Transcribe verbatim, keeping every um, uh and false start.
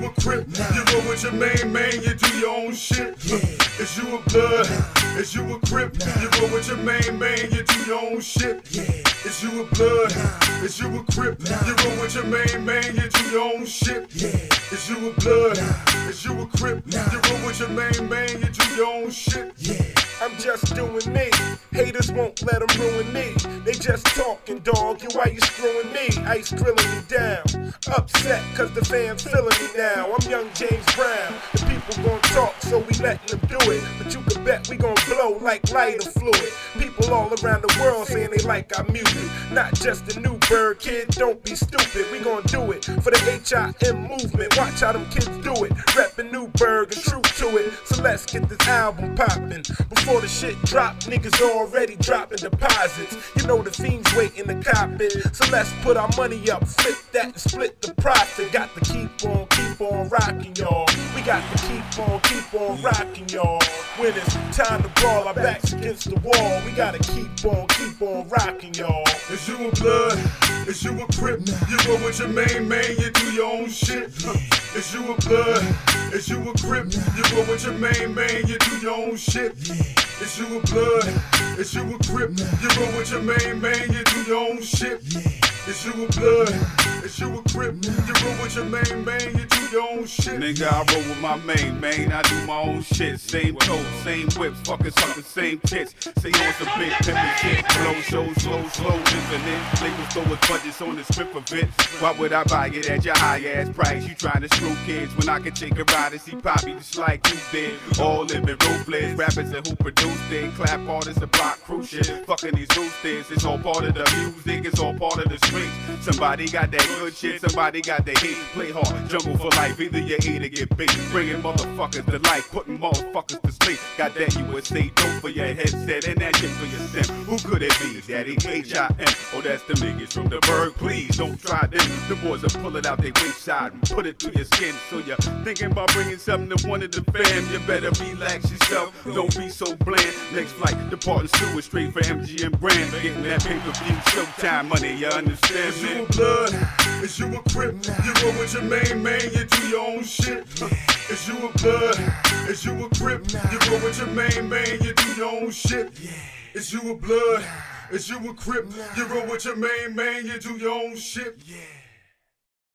a Crip? You roll with your main man, you do your own shit. Is you a Blood? Is you a Crip? You roll with your main man, you do your own shit. Is you a Blood? Is you a Crip? You roll with your main man, you do your own shit. Is you a Blood? Is you a Crip? You roll with your main man, you do your own shit. I'm just doing me. Haters won't let them ruin me. They just talking, dog. You why you screwing me? Ice drilling me down. Upset cause the fam feeling me now. I'm young James Brown. The people gon' talk, so we letting them do it. But you can bet we gon' blow like lighter fluid. People all around the world saying they like our music. Not just a new bird, kid, don't be stupid. We gon' do it for the H I M movement. Watch how them kids do it. Reppin' Newburgh and true to it. So let's get this album poppin'. Before the shit drop, niggas already dropping deposits. You know the fiends waiting to cop it. So let's put our money up, flip that and split the profit. Got to keep on, keep on rocking, y'all. We got to keep on, keep on rocking, y'all. When it's time to brawl, our backs against the wall. We gotta keep on, keep on rocking, y'all. Is you a Blood? Is you a Crip? You roll with your main man, you do your own shit. Is you a Blood? Is you a Crip? You roll with your main man, you do your own shit. Is you a Blood? Is you a Crip? You roll with your main man, you do your own shit. Is you a Blood? Is you a Crip? You roll with your main man, you do your own shit. Nigga, I roll with my main man, I do my own shit. Same toes, same whips, fucking suckers, same tits. Say on some big pimpin' shit. Slow show, slow, slow, infinite. Labels throw his budgets on the script of it. Why would I buy it at your high ass price? You trying to screw kids when I can take a ride and see Poppy just like you did. All living role players, rappers and who produced it. Clap artists and block crew shit. Fucking these roosters, it's all part of the music, it's all part of the streets. Somebody got that good shit, somebody got the hate. Play hard, jungle for life, either you eat or get bait. Bringing motherfuckers to life, putting motherfuckers to sleep. Got that U S A dope for your headset and that shit for your sim. Who could it be? Daddy H I M. Oh, that's the niggas from the Berg. Please don't try them. The boys will pull it out their wayside and put it through your skin. So you're thinking about bringing something to one of the fam. You better relax yourself. Don't be so bland. Next flight, departing Stewart straight for M G M Grand. Getting that pay-per-view showtime money. You understand? Is you a Blood? Is you a Crip? You roll with your main man, you do your own shit. Is you a Blood? Is you a Crip? You roll with your main man, you do your own shit. Is you a Blood? Is you a Crip? You roll with your main man, you do your own shit.